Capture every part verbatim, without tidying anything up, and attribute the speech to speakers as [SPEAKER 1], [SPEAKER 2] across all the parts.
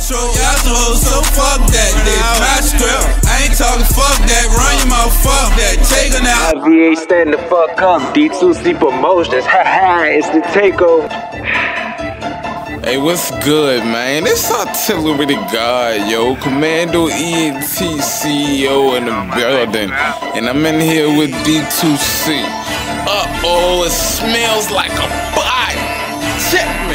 [SPEAKER 1] control y'all hoes, so fuck that. This my script. I ain't talking fuck that. Run your mouth, fuck that. Take her now.
[SPEAKER 2] I V A stand the fuck up. D two C Promotions. Ha ha. It's the takeover.
[SPEAKER 3] Hey, what's good, man? It's Artillery to God, yo. Commando E N T C E O in the building. And I'm in here with D two C. Uh-oh, it smells like a bot. Check me.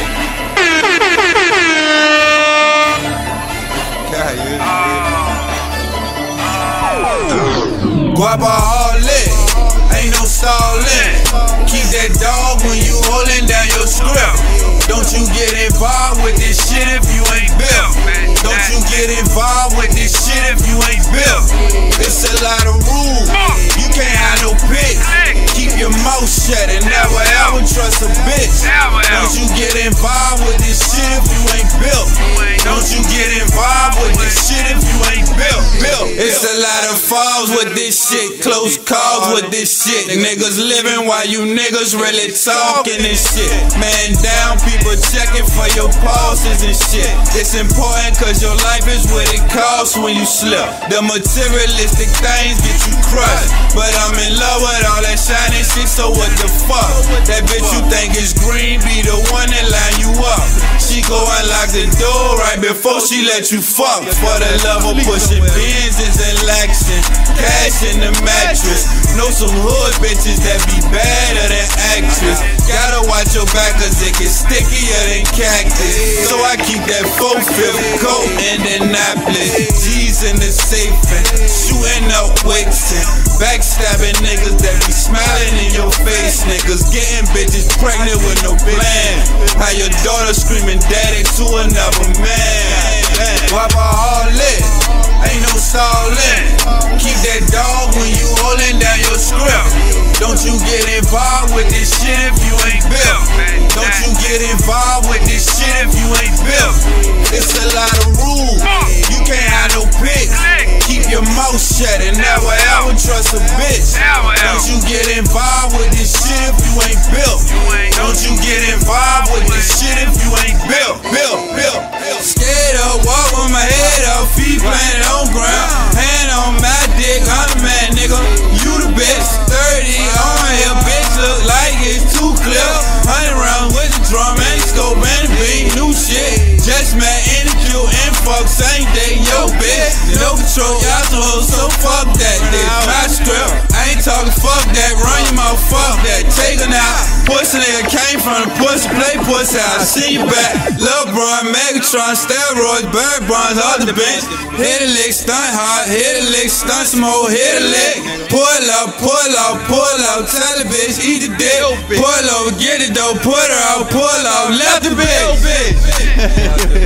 [SPEAKER 1] Guapa all lit, ain't no stallin'. Keep that dog when you holding down your script. Don't you get involved with this shit if you ain't built. Don't you get involved with this shit if you ain't built. It's a lot of rules, you can't have no pics. Keep your mouth shut and never ever trust a bitch. Don't you get involved with this shit if you ain't built. Don't you get involved with this shit if you ain't built. Built. It's a lot of falls with this shit, close calls with this shit. Niggas living while you niggas really talking and shit. Man down, people checking for your pulses and shit. It's important cause your life is what it costs when you slip. The materialistic things get you crushed, but I'm in love with all that shiny shit, so what the fuck? That bitch you think is green be the one that line you up. She go unlock the door right before she let you fuck. For the love of pushing Benzes and Lexus, cash in the mattress. Know some hood bitches that be better than actress. Gotta watch your back cause it gets stickier than cactus. So I keep that four fifth coat in Annapolis. G's in the safe and shooting up wicks and backstabbing niggas that be smiling in your face. Niggas getting bitches pregnant with no plan. How your daughter screaming daddy to another man. Guapa all lit, ain't no stallin'. Keep that dog when you holding down your script. Don't you get involved with this shit if you ain't built. Don't you get involved with this shit if you ain't built. It's a lot of rules, you can't have no pics. Keep your mouth shut and never ever trust a bitch. Don't you get involved with this shit if you ain't built. Don't you get involved with this shit if you ain't built. Built, built, built. Scared up, walk with my head up, feet planted on ground. Hand on my dick, I'm the man, nigga. You the bitch. Thirty on here, bitch, look like it's too clear. Hundred rounds with the drum and scope and the beat, new shit. Just met in the queue and fuck same day, yo bitch. No control, y'all hoes, so fuck that. This my script. I ain't talking fuck that. Run your mouth, fuck that. Take her now. Pussy nigga came from the pussy, play pussy. I see you back. Lil' Bron, Megatron, steroids, bird bronze, all the bench. Hit a lick, stunt hard. Hit a lick, stunt some more. Hit a lick. Pull up, pull up, pull up. Tell the bitch, eat the dick. Pull over, get it though. Put her out, pull off, left the bitch.